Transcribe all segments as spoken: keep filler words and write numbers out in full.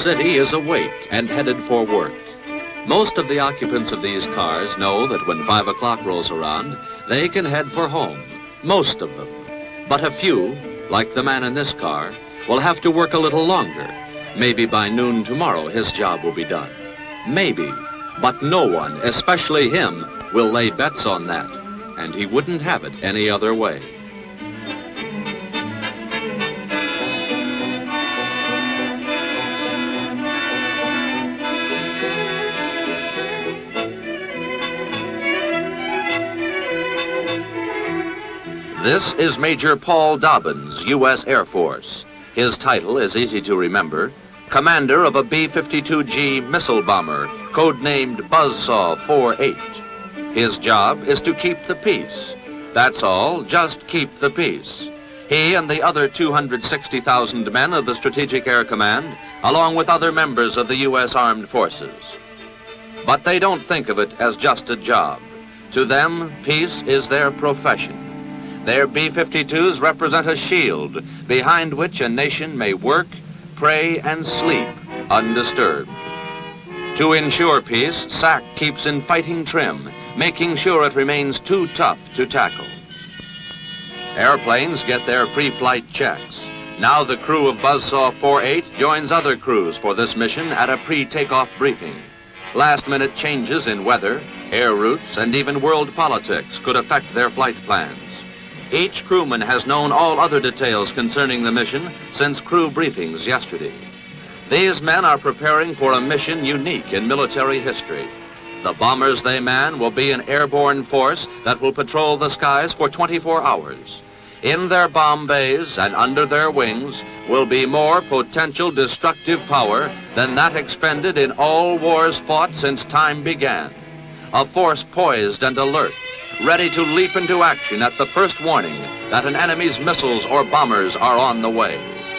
city is awake and headed for work. Most of the occupants of these cars know that when five o'clock rolls around, they can head for home. Most of them. But a few, like the man in this car, will have to work a little longer. Maybe by noon tomorrow his job will be done. Maybe. But no one, especially him, will lay bets on that. And he wouldn't have it any other way. This is Major Paul Dobbins, U S Air Force. His title is easy to remember. Commander of a B fifty-two G missile bomber, codenamed Buzzsaw forty-eight. His job is to keep the peace. That's all, just keep the peace. He and the other two hundred sixty thousand men of the Strategic Air Command, along with other members of the U S Armed Forces. But they don't think of it as just a job. To them, peace is their profession. Their B fifty-twos represent a shield behind which a nation may work, pray, and sleep undisturbed. To ensure peace, S A C keeps in fighting trim, making sure it remains too tough to tackle. Airplanes get their pre-flight checks. Now the crew of Buzzsaw forty-eight joins other crews for this mission at a pre-takeoff briefing. Last-minute changes in weather, air routes, and even world politics could affect their flight plans. Each crewman has known all other details concerning the mission since crew briefings yesterday. These men are preparing for a mission unique in military history. The bombers they man will be an airborne force that will patrol the skies for twenty-four hours. In their bomb bays and under their wings will be more potential destructive power than that expended in all wars fought since time began. A force poised and alert, ready to leap into action at the first warning that an enemy's missiles or bombers are on the way.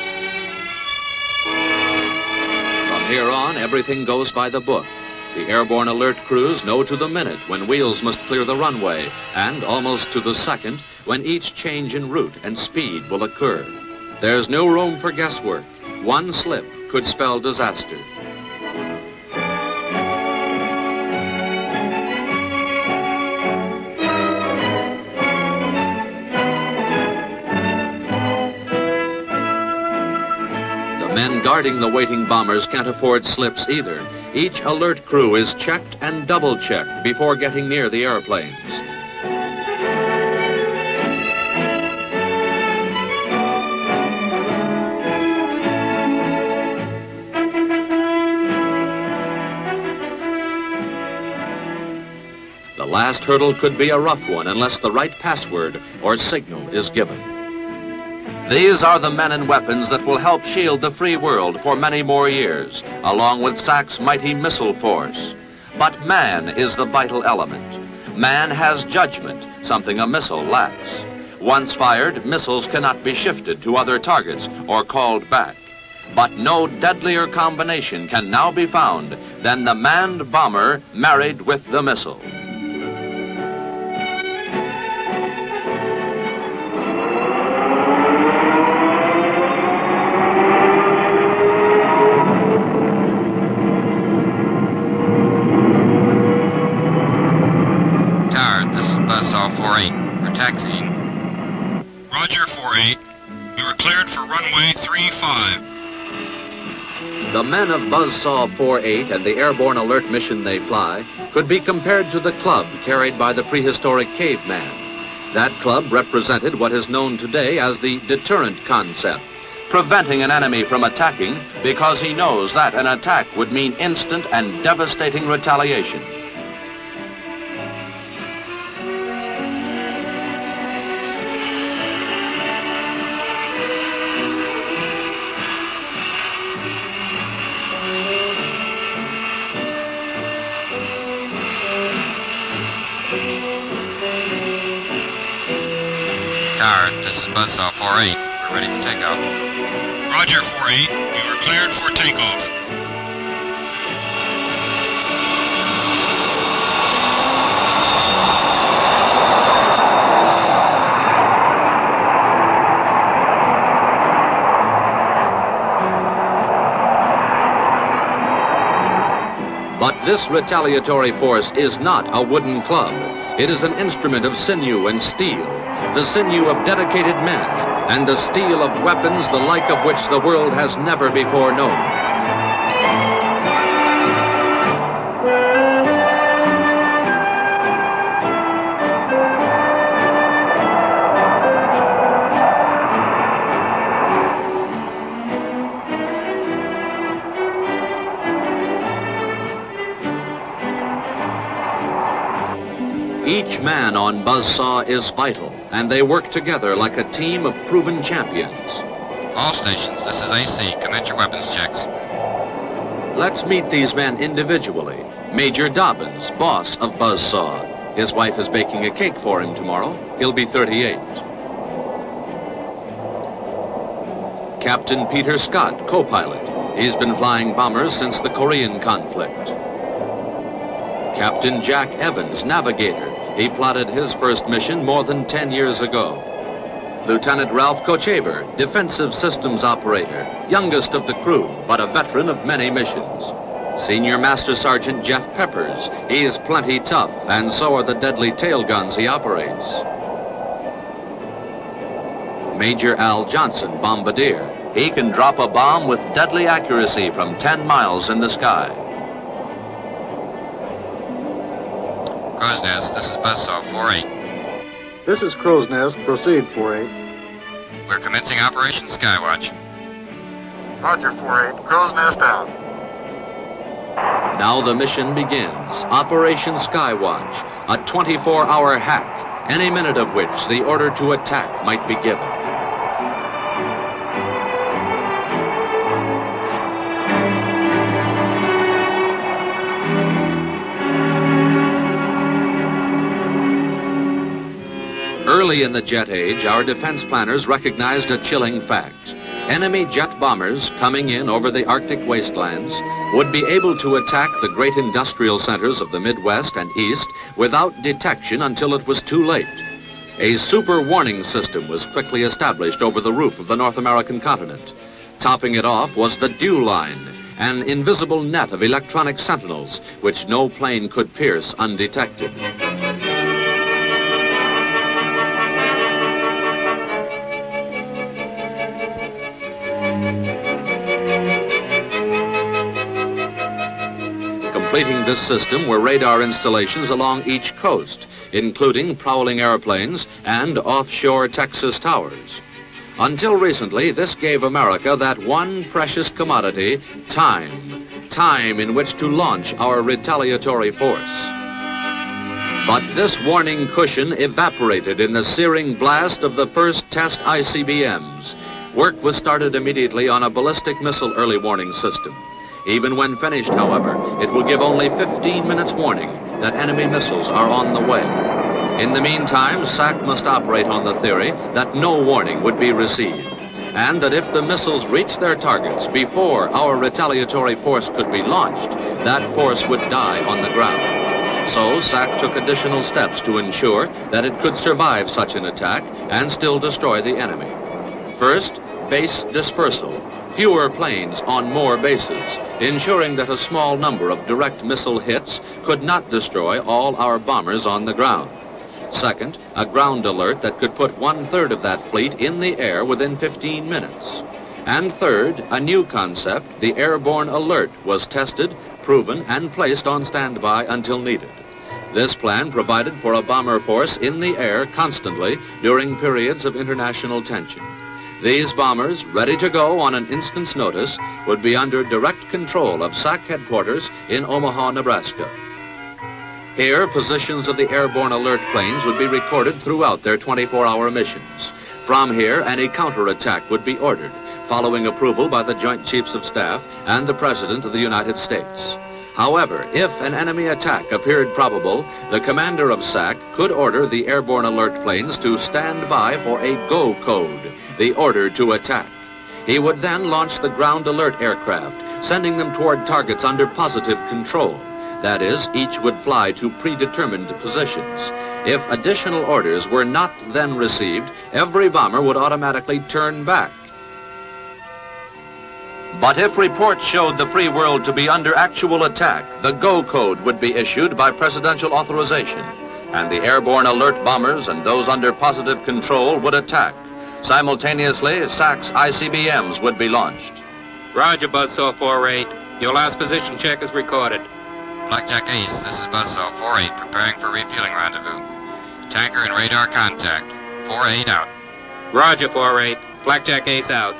From here on, everything goes by the book. The airborne alert crews know to the minute when wheels must clear the runway, and almost to the second when each change in route and speed will occur. There's no room for guesswork. One slip could spell disaster. Men guarding the waiting bombers can't afford slips either. Each alert crew is checked and double-checked before getting near the airplanes. The last hurdle could be a rough one unless the right password or signal is given. These are the men and weapons that will help shield the free world for many more years, along with S A C's mighty missile force. But man is the vital element. Man has judgment, something a missile lacks. Once fired, missiles cannot be shifted to other targets or called back. But no deadlier combination can now be found than the manned bomber married with the missile. Taxiing. Roger, forty-eight. You are cleared for runway three five. The men of Buzzsaw forty-eight and the airborne alert mission they fly could be compared to the club carried by the prehistoric caveman. That club represented what is known today as the deterrent concept, preventing an enemy from attacking because he knows that an attack would mean instant and devastating retaliation. Tower, this is Buzzsaw forty-eight. We're ready for takeoff. Roger, forty-eight. You are cleared for takeoff. This retaliatory force is not a wooden club. It is an instrument of sinew and steel, the sinew of dedicated men, and the steel of weapons the like of which the world has never before known. Each man on Buzzsaw is vital, and they work together like a team of proven champions. All stations, this is A C. Commence your weapons checks. Let's meet these men individually. Major Dobbins, boss of Buzzsaw. His wife is baking a cake for him tomorrow. He'll be thirty-eight. Captain Peter Scott, co-pilot. He's been flying bombers since the Korean conflict. Captain Jack Evans, navigator. He plotted his first mission more than ten years ago. Lieutenant Ralph Kochaver, defensive systems operator, youngest of the crew, but a veteran of many missions. Senior Master Sergeant Jeff Peppers. He's plenty tough, and so are the deadly tail guns he operates. Major Al Johnson, bombardier. He can drop a bomb with deadly accuracy from ten miles in the sky. Crow's Nest, this is Buzzsaw four eight. This is Crow's Nest. Proceed, four eight. We're commencing Operation Skywatch. Roger, four eight. Crow's Nest out. Now the mission begins. Operation Skywatch, a twenty-four hour hack, any minute of which the order to attack might be given. Early in the jet age, our defense planners recognized a chilling fact. Enemy jet bombers coming in over the Arctic wastelands would be able to attack the great industrial centers of the Midwest and East without detection until it was too late. A super warning system was quickly established over the roof of the North American continent. Topping it off was the dew line, an invisible net of electronic sentinels which no plane could pierce undetected. Completing this system were radar installations along each coast, including prowling airplanes and offshore Texas towers. Until recently, this gave America that one precious commodity, time. Time in which to launch our retaliatory force. But this warning cushion evaporated in the searing blast of the first test I C B Ms. Work was started immediately on a ballistic missile early warning system. Even when finished, however, it will give only fifteen minutes warning that enemy missiles are on the way. In the meantime, S A C must operate on the theory that no warning would be received, and that if the missiles reached their targets before our retaliatory force could be launched, that force would die on the ground. So S A C took additional steps to ensure that it could survive such an attack and still destroy the enemy. First, base dispersal. Fewer planes on more bases, ensuring that a small number of direct missile hits could not destroy all our bombers on the ground. Second, a ground alert that could put one-third of that fleet in the air within fifteen minutes. And third, a new concept, the airborne alert, was tested, proven, and placed on standby until needed. This plan provided for a bomber force in the air constantly during periods of international tension. These bombers, ready to go on an instant's notice, would be under direct control of S A C headquarters in Omaha, Nebraska. Here, positions of the airborne alert planes would be recorded throughout their twenty-four hour missions. From here, any counterattack would be ordered, following approval by the Joint Chiefs of Staff and the President of the United States. However, if an enemy attack appeared probable, the commander of S A C could order the airborne alert planes to stand by for a go code, the order to attack. He would then launch the ground alert aircraft, sending them toward targets under positive control. That is, each would fly to predetermined positions. If additional orders were not then received, every bomber would automatically turn back. But if reports showed the free world to be under actual attack, the go code would be issued by presidential authorization, and the airborne alert bombers and those under positive control would attack. Simultaneously, S A C's I C B Ms would be launched. Roger, Buzzsaw four eight. Your last position check is recorded. Blackjack Ace, this is Buzzsaw four eight, preparing for refueling rendezvous. Tanker and radar contact. four eight out. Roger, four eight. Blackjack Ace out.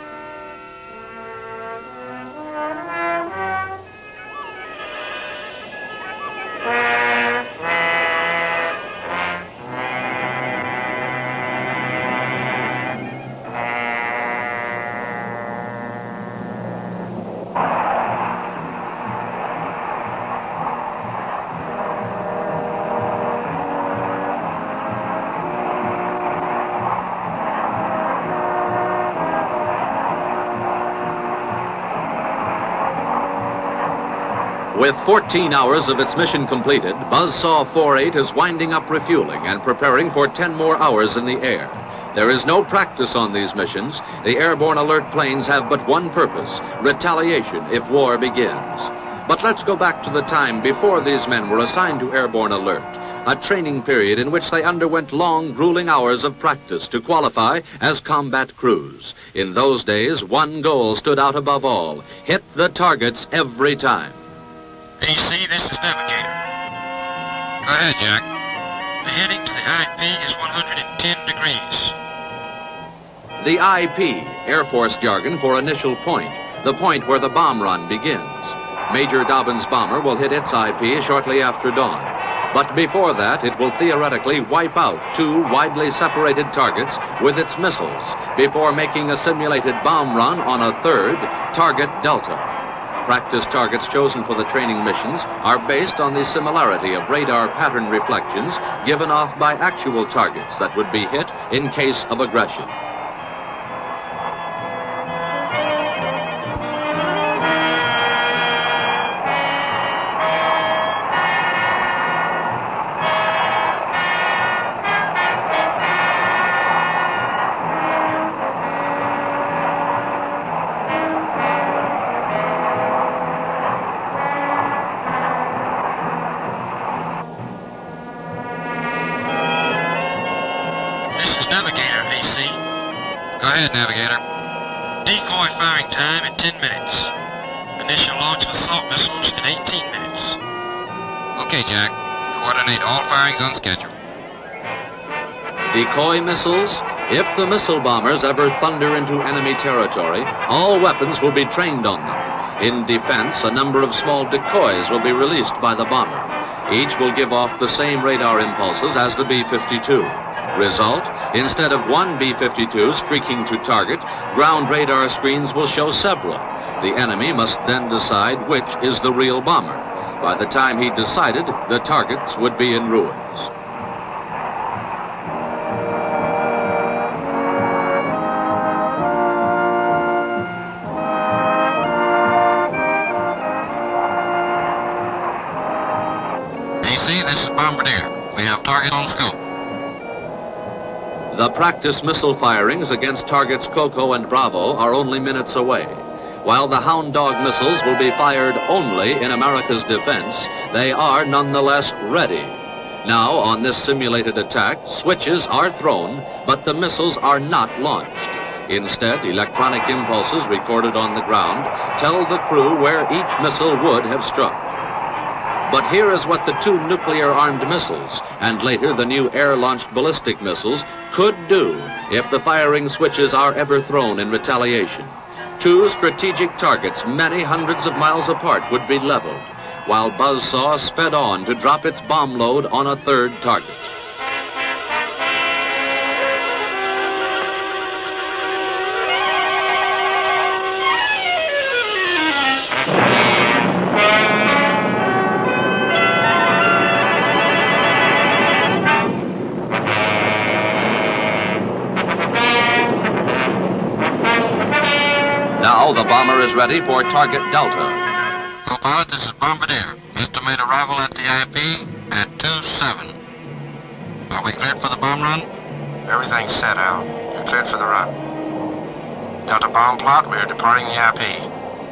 With fourteen hours of its mission completed, Buzzsaw four eight is winding up refueling and preparing for ten more hours in the air. There is no practice on these missions. The airborne alert planes have but one purpose: retaliation if war begins. But let's go back to the time before these men were assigned to airborne alert, a training period in which they underwent long, grueling hours of practice to qualify as combat crews. In those days, one goal stood out above all: hit the targets every time. A C, this is Navigator. Go ahead, Jack. The heading to the I P is one hundred ten degrees. The I P, Air Force jargon for initial point, the point where the bomb run begins. Major Dobbins' bomber will hit its I P shortly after dawn. But before that, it will theoretically wipe out two widely separated targets with its missiles before making a simulated bomb run on a third, target Delta. Practice targets chosen for the training missions are based on the similarity of radar pattern reflections given off by actual targets that would be hit in case of aggression. Navigator, A C. Go ahead, Navigator. Decoy firing time in ten minutes. Initial launch of assault missiles in eighteen minutes. Okay, Jack. Coordinate all firings on schedule. Decoy missiles? If the missile bombers ever thunder into enemy territory, all weapons will be trained on them. In defense, a number of small decoys will be released by the bomber. Each will give off the same radar impulses as the B fifty-two. Result, instead of one B fifty-two streaking to target, ground radar screens will show several. The enemy must then decide which is the real bomber. By the time he decided, the targets would be in ruins. A C, this is Bombardier. We have target on scope. The practice missile firings against targets Coco and Bravo are only minutes away. While the Hound Dog missiles will be fired only in America's defense, they are nonetheless ready. Now, on this simulated attack, switches are thrown, but the missiles are not launched. Instead, electronic impulses recorded on the ground tell the crew where each missile would have struck. But here is what the two nuclear-armed missiles, and later the new air-launched ballistic missiles, could do if the firing switches are ever thrown in retaliation. Two strategic targets many hundreds of miles apart would be leveled, while Buzzsaw sped on to drop its bomb load on a third target. Now the bomber is ready for target Delta. Co-pilot, this is Bombardier. Estimate arrival at the I P at two seven. Are we cleared for the bomb run? Everything's set out. You're cleared for the run. Delta bomb plot, we are departing the I P.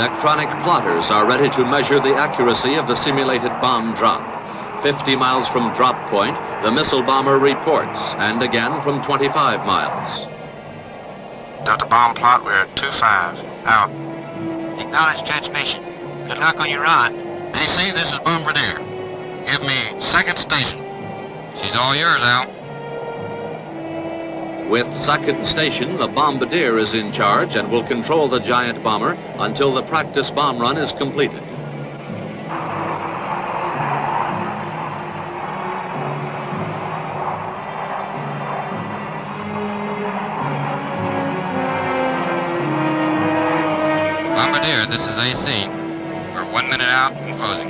Electronic plotters are ready to measure the accuracy of the simulated bomb drop. Fifty miles from drop point, the missile bomber reports, and again from twenty-five miles. Delta bomb plot, we're at two five. Out. Acknowledge transmission. Good luck on your run. A C, this is Bombardier. Give me second station. She's all yours, Al. With second station, the Bombardier is in charge and will control the giant bomber until the practice bomb run is completed. Bombardier, this is A C. We're one minute out and closing.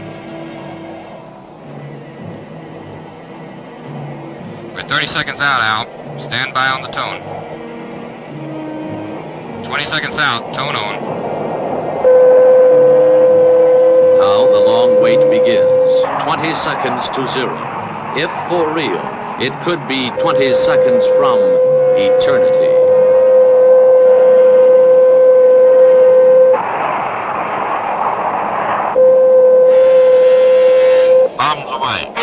We're thirty seconds out, Al. Stand by on the tone. twenty seconds out, tone on. Now the long wait begins. twenty seconds to zero. If for real, it could be twenty seconds from eternity. Bombs away.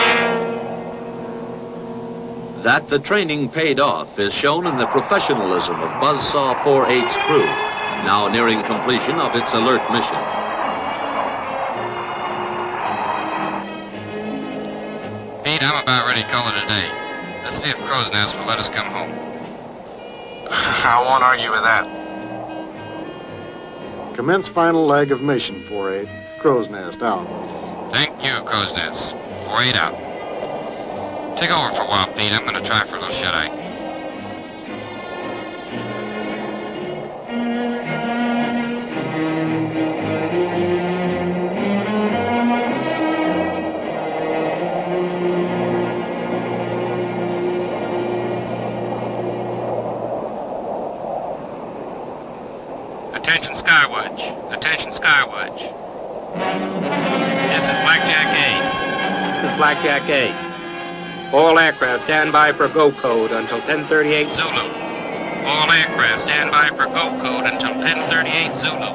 That the training paid off is shown in the professionalism of Buzzsaw forty-eight's crew, now nearing completion of its alert mission. Pete, I'm about ready to call it a day. Let's see if Crow's Nest will let us come home. I won't argue with that. Commence final leg of mission, four eight. Crow's Nest out. Thank you, Crow's Nest. four eight out. Take over for a while, Pete. I'm going to try for a little shut-eye. Attention Skywatch. Attention Skywatch. This is Blackjack Ace. This is Blackjack Ace. All aircraft stand by for go code until ten thirty-eight Zulu. All aircraft stand by for go code until ten thirty-eight Zulu.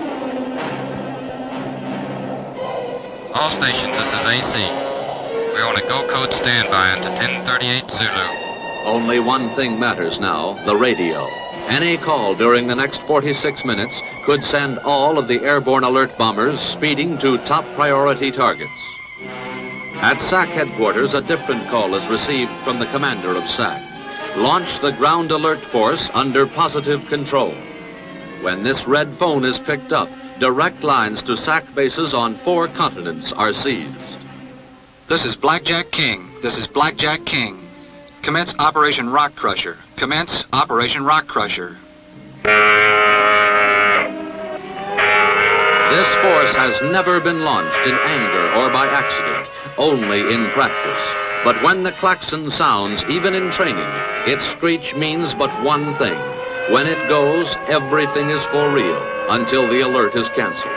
All stations, this is A C. We're on a go code standby until ten thirty-eight Zulu. Only one thing matters now, the radio. Any call during the next forty-six minutes could send all of the airborne alert bombers speeding to top priority targets. At S A C headquarters, a different call is received from the commander of S A C. Launch the ground alert force under positive control. When this red phone is picked up, direct lines to S A C bases on four continents are seized. This is Blackjack King. This is Blackjack King. Commence Operation Rock Crusher. Commence Operation Rock Crusher. This force has never been launched in anger or by accident, only in practice. But when the klaxon sounds, even in training, its screech means but one thing. When it goes, everything is for real, until the alert is canceled.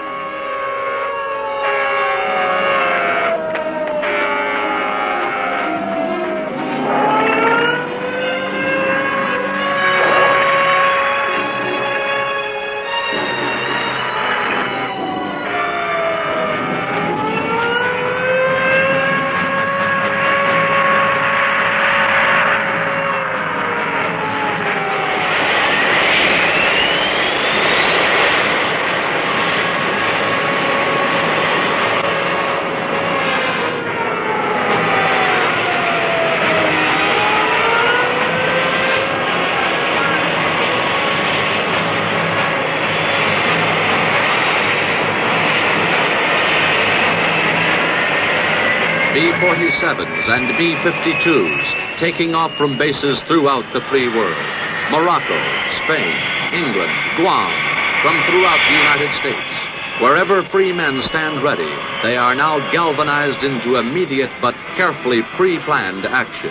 B forty-sevens and B fifty-twos taking off from bases throughout the free world. Morocco, Spain, England, Guam, from throughout the United States. Wherever free men stand ready, they are now galvanized into immediate but carefully pre-planned action.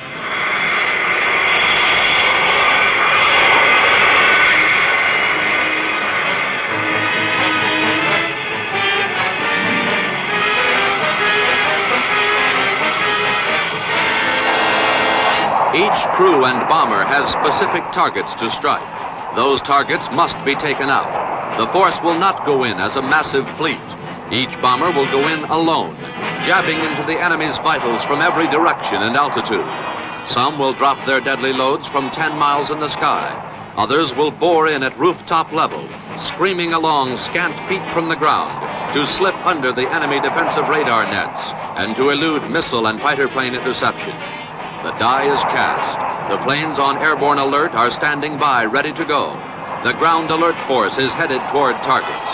Each crew and bomber has specific targets to strike. Those targets must be taken out. The force will not go in as a massive fleet. Each bomber will go in alone, jabbing into the enemy's vitals from every direction and altitude. Some will drop their deadly loads from ten miles in the sky. Others will bore in at rooftop level, screaming along scant feet from the ground to slip under the enemy defensive radar nets and to elude missile and fighter plane interception. The die is cast. The planes on airborne alert are standing by, ready to go. The ground alert force is headed toward targets.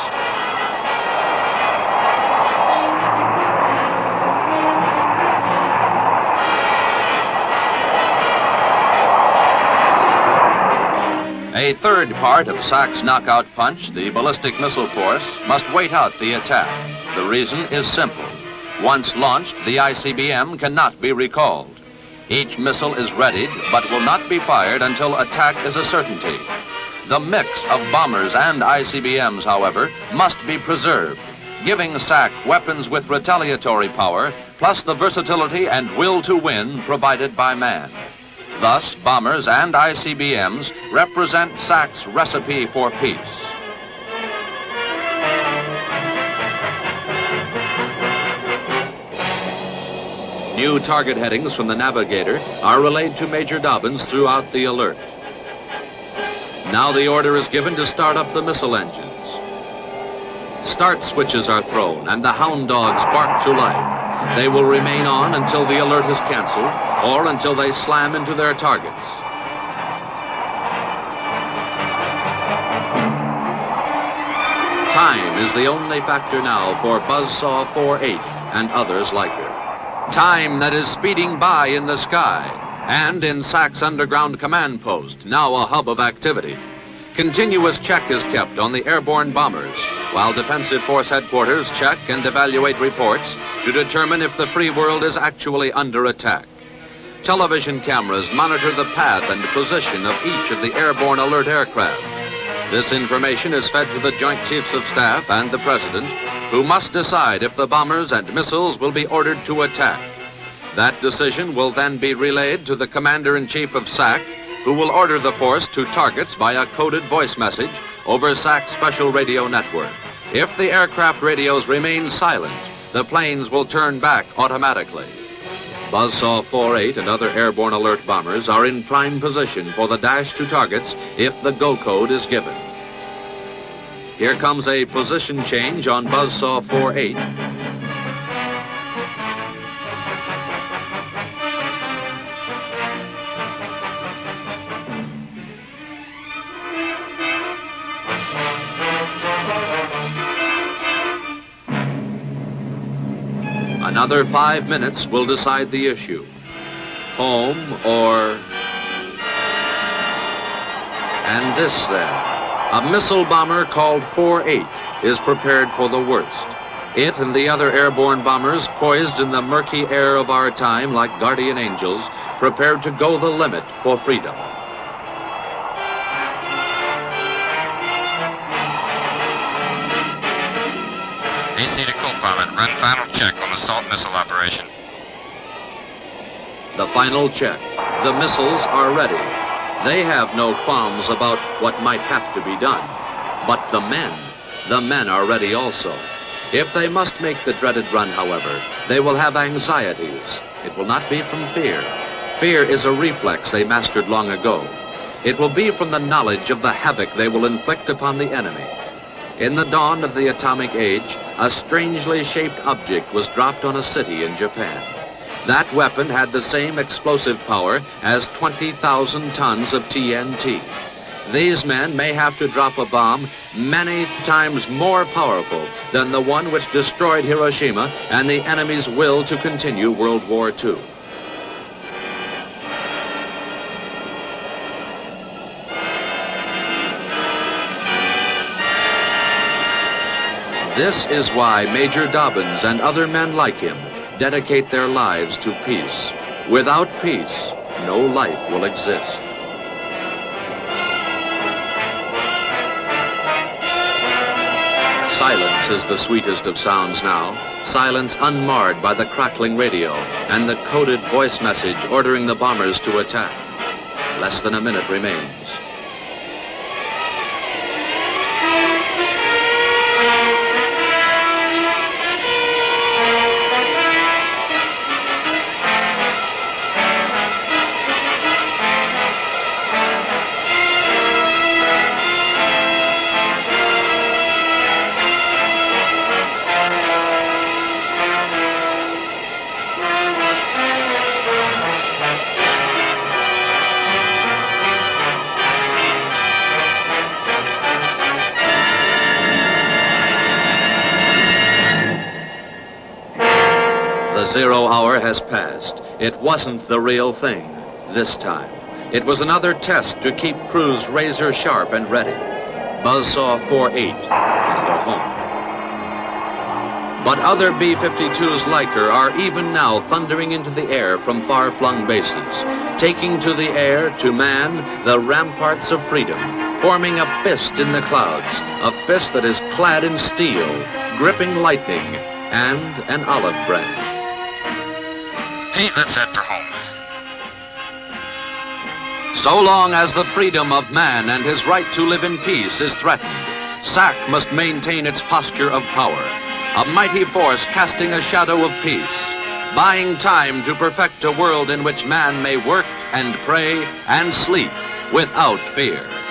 A third part of S A C's knockout punch, the ballistic missile force, must wait out the attack. The reason is simple. Once launched, the I C B M cannot be recalled. Each missile is readied, but will not be fired until attack is a certainty. The mix of bombers and I C B Ms, however, must be preserved, giving S A C weapons with retaliatory power, plus the versatility and will to win provided by man. Thus, bombers and I C B Ms represent S A C's recipe for peace. New target headings from the navigator are relayed to Major Dobbins throughout the alert. Now the order is given to start up the missile engines. Start switches are thrown and the hound dogs bark to life. They will remain on until the alert is canceled or until they slam into their targets. Time is the only factor now for Buzzsaw four eight and others like her. Time that is speeding by in the sky and in S A C's underground command post, now a hub of activity. Continuous check is kept on the airborne bombers, while Defensive Force Headquarters check and evaluate reports to determine if the free world is actually under attack. Television cameras monitor the path and position of each of the airborne alert aircraft. This information is fed to the Joint Chiefs of Staff and the President, who must decide if the bombers and missiles will be ordered to attack. That decision will then be relayed to the Commander-in-Chief of S A C, who will order the force to targets by a coded voice message over S A C's special radio network. If the aircraft radios remain silent, the planes will turn back automatically. Buzzsaw four eight and other airborne alert bombers are in prime position for the dash to targets if the go code is given. Here comes a position change on Buzzsaw four eight. Another five minutes will decide the issue. Home or... And this then. A missile bomber called four eight is prepared for the worst. It and the other airborne bombers, poised in the murky air of our time like guardian angels, prepared to go the limit for freedom. A C to co-pilot, run final check on assault missile operation. The final check. The missiles are ready. They have no qualms about what might have to be done. But the men, the men are ready also. If they must make the dreaded run, however, they will have anxieties. It will not be from fear. Fear is a reflex they mastered long ago. It will be from the knowledge of the havoc they will inflict upon the enemy. In the dawn of the atomic age, a strangely shaped object was dropped on a city in Japan. That weapon had the same explosive power as twenty thousand tons of T N T. These men may have to drop a bomb many times more powerful than the one which destroyed Hiroshima and the enemy's will to continue World War Two. This is why Major Dobbins and other men like him dedicate their lives to peace. Without peace, no life will exist. Silence is the sweetest of sounds now. Silence unmarred by the crackling radio and the coded voice message ordering the bombers to attack. Less than a minute remains. The zero hour has passed. It wasn't the real thing this time. It was another test to keep crews razor sharp and ready. Buzzsaw four eight can go home. But other B fifty-twos like her are even now thundering into the air from far-flung bases, taking to the air to man the ramparts of freedom, forming a fist in the clouds, a fist that is clad in steel, gripping lightning and an olive branch. Pete, let's head for home. So long as the freedom of man and his right to live in peace is threatened, S A C must maintain its posture of power, a mighty force casting a shadow of peace, buying time to perfect a world in which man may work and pray and sleep without fear.